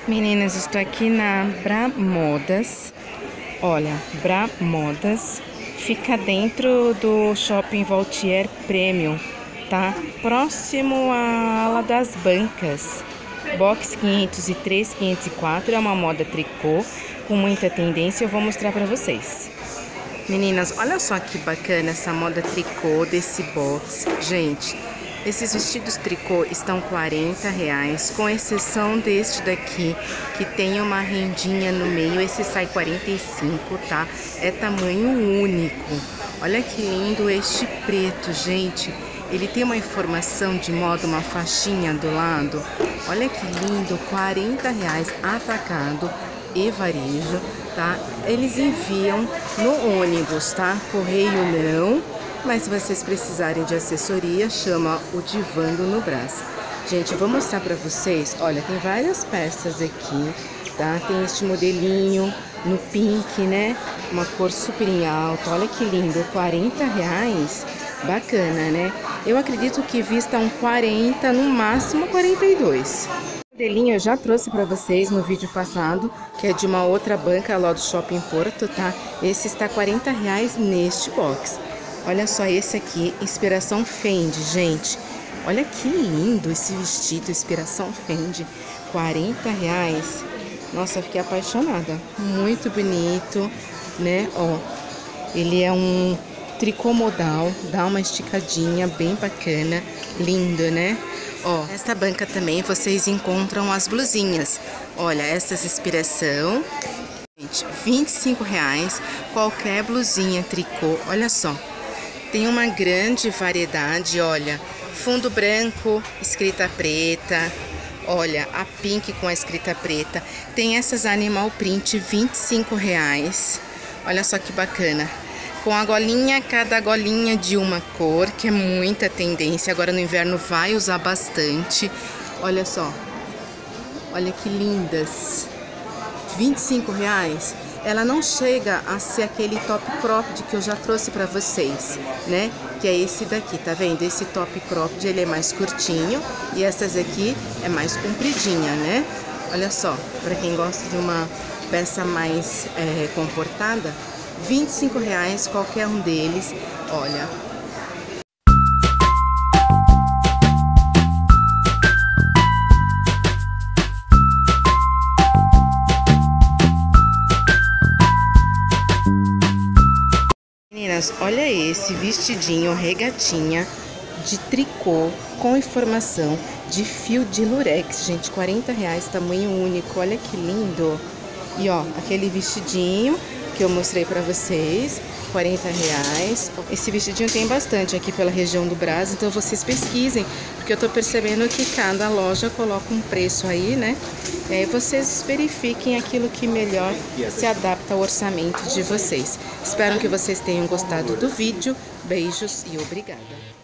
Meninas, estou aqui na Bramodas. Olha, Bramodas fica dentro do Shopping Valtier Premium, tá? Próximo à ala das bancas. Box 503, 504 é uma moda tricô com muita tendência. Eu vou mostrar pra vocês. Meninas, olha só que bacana essa moda tricô desse box. Gente, esses vestidos tricô estão R$40, com exceção deste daqui, que tem uma rendinha no meio. Esse sai 45, tá? É tamanho único. Olha que lindo este preto, gente. Ele tem uma informação de moda, uma faixinha do lado. Olha que lindo, R$40 atacado e varejo, tá? Eles enviam no ônibus, tá? Correio não. Mas se vocês precisarem de assessoria, chama o Divando no Brás. Gente, eu vou mostrar pra vocês. Olha, tem várias peças aqui, tá? Tem este modelinho no pink, né? Uma cor super em alta. Olha que lindo, R$40. Bacana, né? Eu acredito que vista um 40, no máximo 42. O modelinho eu já trouxe pra vocês no vídeo passado, que é de uma outra banca lá do Shopping Porto, tá? Esse está R$40 neste box. Olha só esse aqui, inspiração Fendi, gente. Olha que lindo esse vestido, inspiração Fendi. R$40. Nossa, eu fiquei apaixonada. Muito bonito, né? Ó, ele é um tricô modal, dá uma esticadinha bem bacana. Lindo, né? Ó, nesta banca também vocês encontram as blusinhas. Olha, essas inspiração. Gente, R$25. Qualquer blusinha tricô, olha só. Tem uma grande variedade, olha, fundo branco, escrita preta, olha, a pink com a escrita preta. Tem essas animal print, R$25, olha só que bacana. Com a golinha, cada golinha de uma cor, que é muita tendência, agora no inverno vai usar bastante. Olha só, olha que lindas, R$25. Ela não chega a ser aquele top cropped que eu já trouxe pra vocês, né? Que é esse daqui, tá vendo? Esse top cropped, ele é mais curtinho e essas aqui é mais compridinha, né? Olha só, pra quem gosta de uma peça mais comportada, R$25 qualquer um deles, olha. Meninas, olha esse vestidinho regatinha de tricô com informação de fio de lurex, gente, R$40, tamanho único, olha que lindo. E ó, aquele vestidinho que eu mostrei pra vocês, R$40. Esse vestidinho tem bastante aqui pela região do Brás, então vocês pesquisem, porque eu tô percebendo que cada loja coloca um preço aí, né? E aí vocês verifiquem aquilo que melhor se adapta ao orçamento de vocês. Espero que vocês tenham gostado do vídeo. Beijos e obrigada!